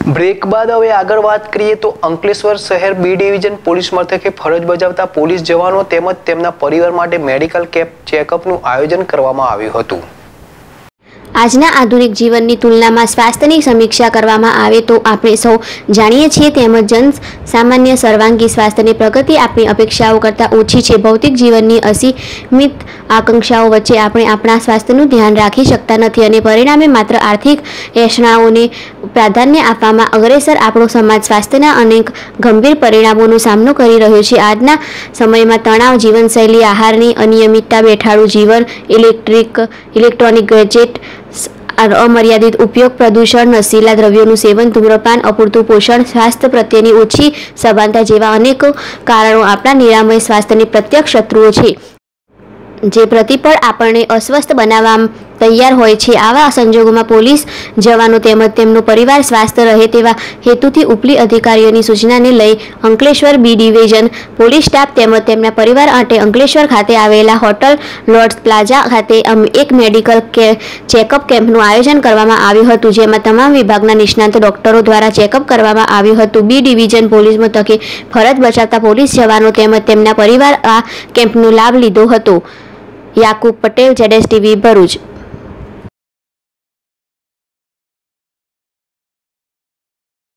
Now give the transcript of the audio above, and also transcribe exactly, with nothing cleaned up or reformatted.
Break બાદ હવે આગળ વાત કરીએ તો અંકલેશ્વર શહેર બી ડિવિઝન પોલીસ મથકે ફરજ બજાવતા પોલીસ જવાનો તેમજ તેમના પરિવાર માટે મેડિકલ કેમ્પ ચેકઅપનું આયોજન કરવામાં આવ્યું હતું। આજના આધુનિક જીવનની તુલનામાં સ્વાસ્થ્યની સમીક્ષા કરવામાં આવે તો આપણે સૌ જાણીએ છીએ તેમજ જન સામાન્ય સર્વાંગી સ્વાસ્થ્યની પ્રગતિ આપણી અપેક્ષાઓ કરતાં ઓછી છે। ભૌતિક જીવનની અસીમિત આકાંક્ષાઓ વચ્ચે આપણે આપણા સ્વાસ્થ્યનું ધ્યાન રાખી શકતા નથી અને પરિણામે માત્ર આર્થિક એષણાઓને પ્રાધાન્ય આપવામાં અગ્રેસર આપણો સમાજ સ્વાસ્થ્યના અનેક ગંભીર પરિણામોનો સામનો કરી રહ્યો છે। આજના સમયમાં તણાવ, જીવનશૈલી, આહારની અનિયમિતતા, બેઠાડું જીવન, ઇલેક્ટ્રિક ઇલેક્ટ્રોનિક ગેજેટ અમર્યાદિત ઉપયોગ, પ્રદૂષણ, નશીલા દ્રવ્યોનું સેવન, ધૂમ્રપાન, અપૂરતું પોષણ, સ્વાસ્થ્ય પ્રત્યેની ઓછી સભાનતા જેવા અનેક કારણો આપણા નિરામય સ્વાસ્થ્યની પ્રત્યક્ષ શત્રુઓ છે, જે પ્રતિપળ આપણને અસ્વસ્થ બનાવવા તૈયાર હોય છે। આવા સંજોગોમાં પોલીસ જવાનો તેમજ તેમનો પરિવાર સ્વસ્થ રહે તેવા હેતુથી ઉપલી અધિકારીઓની સૂચનાને લઈ Ankleshwar B division police staff તેમજ તેમના પરિવાર માટે અંકલેશ્વર ખાતે આવેલા હોટલ લોર્ડ્સ પ્લાઝા ખાતે એક મેડિકલ ચેકઅપ કેમ્પનું આયોજન કરવામાં આવ્યું હતું, જેમાં તમામ વિભાગના નિષ્ણાત ડોક્ટરો દ્વારા ચેકઅપ કરવામાં આવ્યું હતું। બી ડિવિઝન પોલીસ મથકે ફરજ બજાવતા પોલીસ જવાનો તેમજ તેમના પરિવાર આ કેમ્પનો લાભ લીધો હતો। યાકુબ પટેલ, જેડેશ ટીવી, ભરૂચ।